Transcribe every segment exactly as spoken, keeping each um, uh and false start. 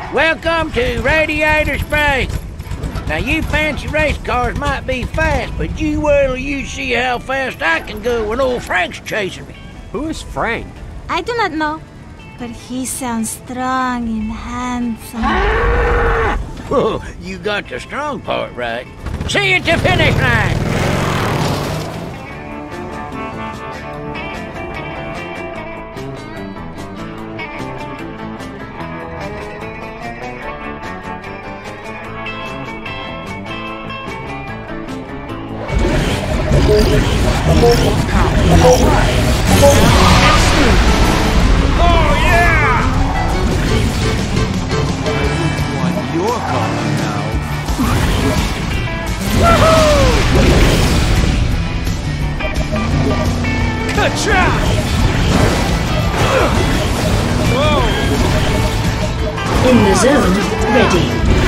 Welcome to Radiator Springs. Now, you fancy race cars might be fast, but you wait till you see how fast I can go when old Frank's chasing me. Who is Frank? I do not know, but he sounds strong and handsome. Whoa, you got the strong part right. See you at the finish line. Oh, yeah! What you're calling now. Woohoo! Good try! Whoa! In the zone, ready.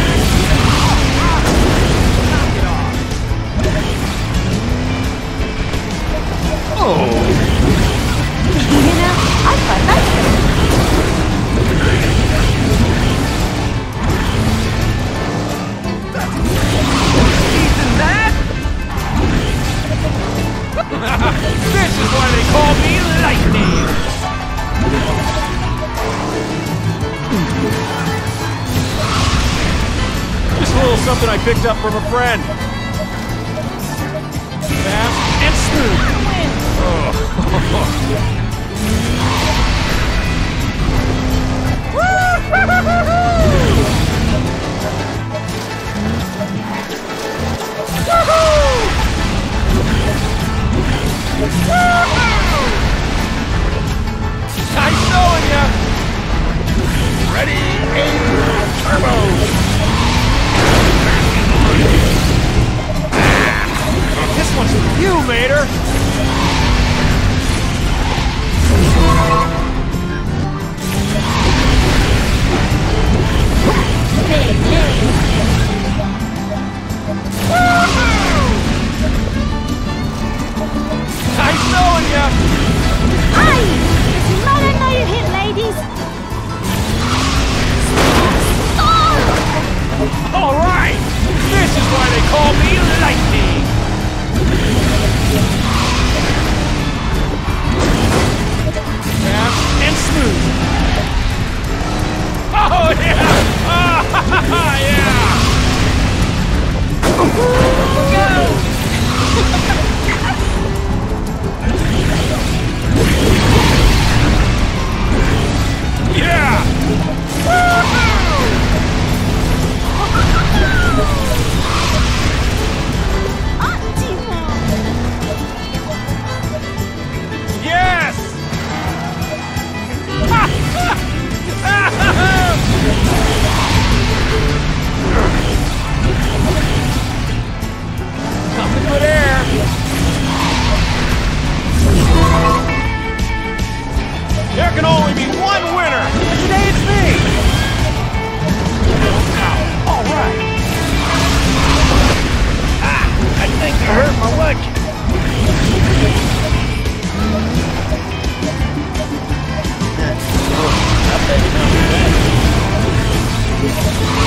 Oh! You know, I quite like them. Isn't that? This is why they call me Lightning! Just a little something I picked up from a friend. Fast and smooth. Oh. Nice knowing ya! Ready, aim, turbo! This one's for you, Mater! Nice knowing ya! Aye! It's not another hit, ladies! All right! This is why they call me Lightning! Fast and smooth. Oh, yeah! Oh, yeah! Go! Yeah! Yes! Nothing but air. There can only be one winner. Today it's me. All right. Ah, I think I hurt my watch. I bet you know that.